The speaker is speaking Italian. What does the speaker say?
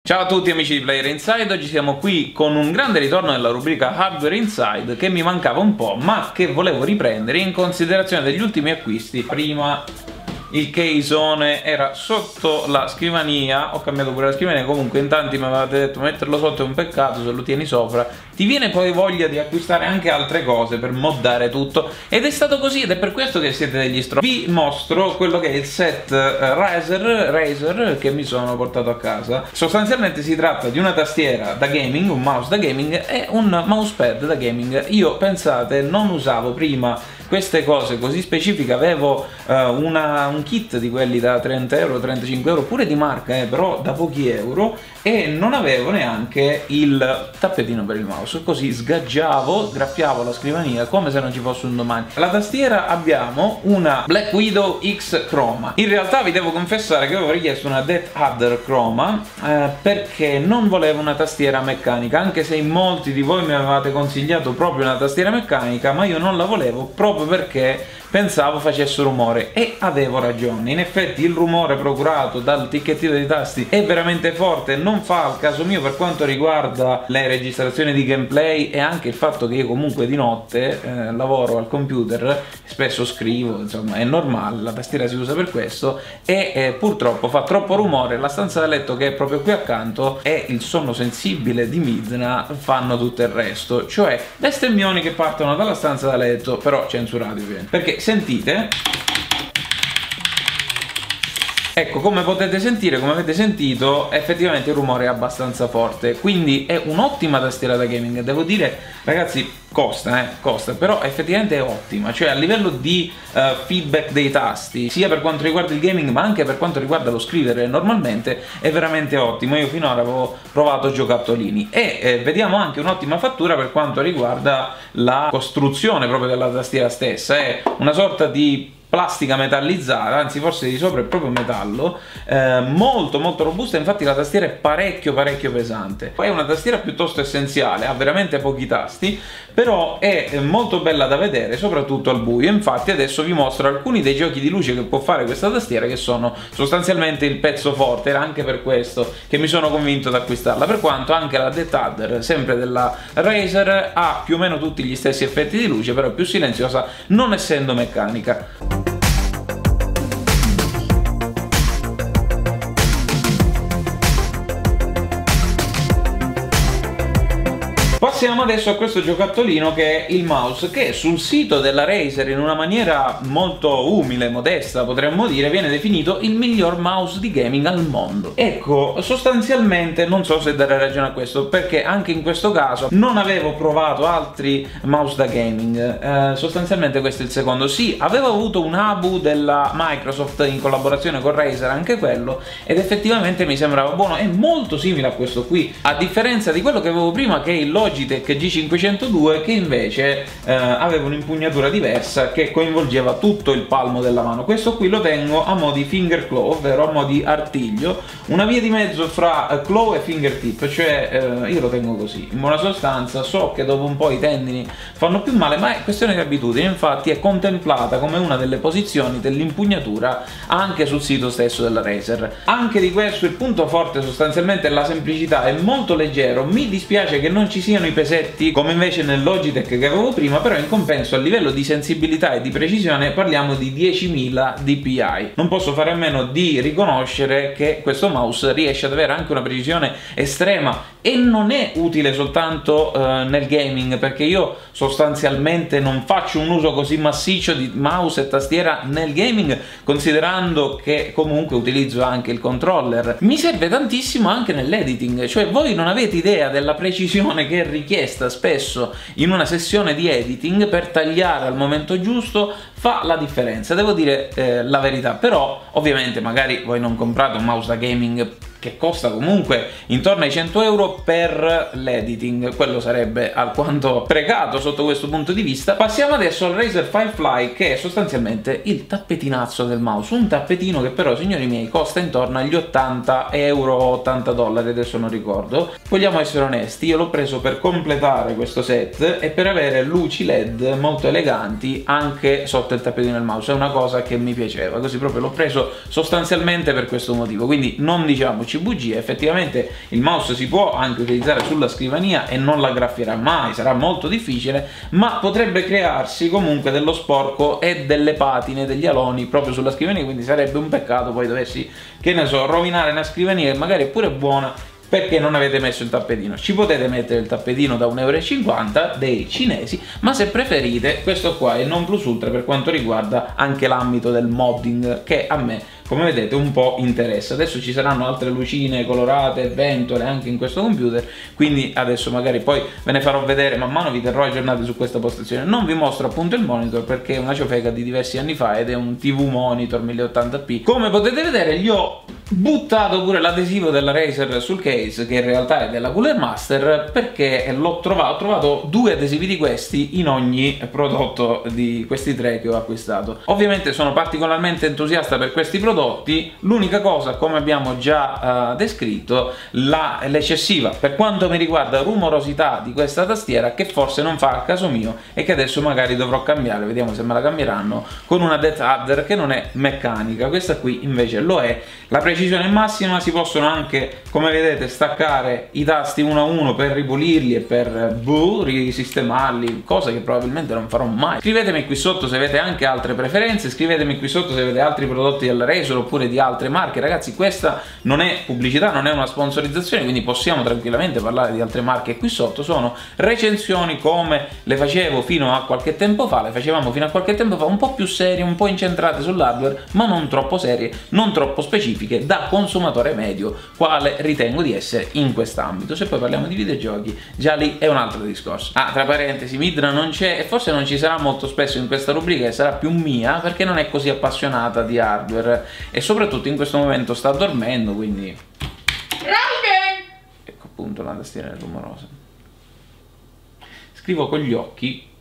Ciao a tutti amici di Player Inside, oggi siamo qui con un grande ritorno nella rubrica Hardware Inside che mi mancava un po', ma che volevo riprendere in considerazione degli ultimi acquisti. Prima il caseone era sotto la scrivania, ho cambiato pure la scrivania, comunque in tanti mi avevate detto metterlo sotto è un peccato, se lo tieni sopra ti viene poi voglia di acquistare anche altre cose per moddare tutto, ed è stato così ed è per questo che siete degli stronzi. Vi mostro quello che è il set Razer che mi sono portato a casa. Sostanzialmente si tratta di una tastiera da gaming, un mouse da gaming e un mousepad da gaming. Io, pensate, non usavo prima queste cose così specifiche, avevo un kit di quelli da 30 euro, 35 euro, pure di marca, però da pochi euro, e non avevo neanche il tappetino per il mouse, così sgaggiavo, graffiavo la scrivania come se non ci fosse un domani. La tastiera abbiamo una Black Widow X Chroma. In realtà vi devo confessare che avevo richiesto una Death Adder Chroma perché non volevo una tastiera meccanica, anche se in molti di voi mi avevate consigliato proprio una tastiera meccanica, ma io non la volevo proprio perché pensavo facesse rumore, e avevo ragione. In effetti il rumore procurato dal ticchettino dei tasti è veramente forte, non fa al caso mio per quanto riguarda le registrazioni di gameplay e anche il fatto che io comunque di notte lavoro al computer, spesso scrivo, insomma è normale, la tastiera si usa per questo, e purtroppo fa troppo rumore. La stanza da letto, che è proprio qui accanto, e il sonno sensibile di Midna fanno tutto il resto, cioè bestemmioni che partono dalla stanza da letto, però censurati ovviamente, perché sentite, ecco, come potete sentire, come avete sentito, effettivamente il rumore è abbastanza forte, quindi è un'ottima tastiera da gaming. Devo dire, ragazzi, costa, però effettivamente è ottima, cioè a livello di feedback dei tasti, sia per quanto riguarda il gaming ma anche per quanto riguarda lo scrivere normalmente, è veramente ottimo. Io finora avevo provato giocattolini, e vediamo anche un'ottima fattura per quanto riguarda la costruzione proprio della tastiera stessa. È una sorta di plastica metallizzata, anzi forse di sopra è proprio metallo, molto robusta. Infatti la tastiera è parecchio pesante. Poi è una tastiera piuttosto essenziale, ha veramente pochi tasti, però è molto bella da vedere, soprattutto al buio. Infatti adesso vi mostro alcuni dei giochi di luce che può fare questa tastiera, che sono sostanzialmente il pezzo forte. Era anche per questo che mi sono convinto ad acquistarla, per quanto anche la Death Adder, sempre della Razer, ha più o meno tutti gli stessi effetti di luce, però è più silenziosa, non essendo meccanica. Passiamo adesso a questo giocattolino, che è il mouse, che sul sito della Razer, in una maniera molto umile, modesta potremmo dire, viene definito il miglior mouse di gaming al mondo. Ecco, sostanzialmente non so se dare ragione a questo, perché anche in questo caso non avevo provato altri mouse da gaming, sostanzialmente questo è il secondo. Sì, avevo avuto un Abu della Microsoft in collaborazione con Razer, anche quello, ed effettivamente mi sembrava buono, è molto simile a questo qui, a differenza di quello che avevo prima, che è il Logitech G502, che invece aveva un'impugnatura diversa che coinvolgeva tutto il palmo della mano. Questo qui lo tengo a mo' di finger claw, ovvero a mo' di artiglio, una via di mezzo fra claw e fingertip, cioè io lo tengo così. In buona sostanza, so che dopo un po' i tendini fanno più male, ma è questione di abitudine. Infatti è contemplata come una delle posizioni dell'impugnatura anche sul sito stesso della Razer. Anche di questo il punto forte sostanzialmente è la semplicità, è molto leggero. Mi dispiace che non ci siano i pesetti come invece nel Logitech che avevo prima, però in compenso a livello di sensibilità e di precisione parliamo di 10.000 dpi. Non posso fare a meno di riconoscere che questo mouse riesce ad avere anche una precisione estrema, e non è utile soltanto nel gaming, perché io sostanzialmente non faccio un uso così massiccio di mouse e tastiera nel gaming, considerando che comunque utilizzo anche il controller. Mi serve tantissimo anche nell'editing, cioè voi non avete idea della precisione che è richiesta spesso in una sessione di editing per tagliare al momento giusto. Fa la differenza, devo dire la verità. Però ovviamente magari voi non comprate un mouse da gaming che costa comunque intorno ai 100 euro per l'editing, quello sarebbe alquanto precato sotto questo punto di vista. Passiamo adesso al Razer Firefly, che è sostanzialmente il tappetinazzo del mouse, un tappetino che però, signori miei, costa intorno agli 80 euro o 80 dollari, adesso non ricordo. Vogliamo essere onesti, io l'ho preso per completare questo set e per avere luci LED molto eleganti anche sotto il tappetino del mouse. È una cosa che mi piaceva, così proprio l'ho preso sostanzialmente per questo motivo, quindi non diciamoci diciamoci bugie, effettivamente il mouse si può anche utilizzare sulla scrivania e non la graffierà mai, sarà molto difficile, ma potrebbe crearsi comunque dello sporco e delle patine, degli aloni proprio sulla scrivania, quindi sarebbe un peccato poi dovessi, che ne so, rovinare una scrivania che magari è pure buona perché non avete messo il tappetino. Ci potete mettere il tappetino da 1,50 € dei cinesi, ma se preferite questo qua è il non plus ultra per quanto riguarda anche l'ambito del modding, che a me, come vedete, un po' interessa. Adesso ci saranno altre lucine colorate, ventole anche in questo computer, quindi adesso magari poi ve ne farò vedere, man mano vi terrò aggiornati su questa postazione. Non vi mostro appunto il monitor perché è una ciofeca di diversi anni fa ed è un TV monitor 1080p. Come potete vedere gli ho buttato pure l'adesivo della Razer sul case, che in realtà è della Cooler Master, perché ho trovato 2 adesivi di questi in ogni prodotto di questi 3 che ho acquistato. Ovviamente sono particolarmente entusiasta per questi prodotti, l'unica cosa, come abbiamo già descritto, l'eccessiva, per quanto mi riguarda, rumorosità di questa tastiera, che forse non fa al caso mio e che adesso magari dovrò cambiare, vediamo se me la cambieranno, con una Death Adder che non è meccanica, questa qui invece lo è. La precisione è massima, si possono anche, come vedete, staccare i tasti uno a uno per ripulirli e per risistemarli, cosa che probabilmente non farò mai. Scrivetemi qui sotto se avete anche altre preferenze, scrivetemi qui sotto se avete altri prodotti della Razer oppure di altre marche. Ragazzi, questa non è pubblicità, non è una sponsorizzazione, quindi possiamo tranquillamente parlare di altre marche. Qui sotto sono recensioni come le facevo fino a qualche tempo fa, le facevamo fino a qualche tempo fa, un po' più serie, un po' incentrate sull'hardware, ma non troppo serie, non troppo specifiche, da consumatore medio, quale ritengo di essere in quest'ambito. Se poi parliamo di videogiochi, già lì è un altro discorso. Ah, tra parentesi, Midna non c'è e forse non ci sarà molto spesso in questa rubrica, e sarà più mia perché non è così appassionata di hardware e soprattutto in questo momento sta dormendo, quindi ecco appunto la tastiera rumorosa. Scrivo con gli occhi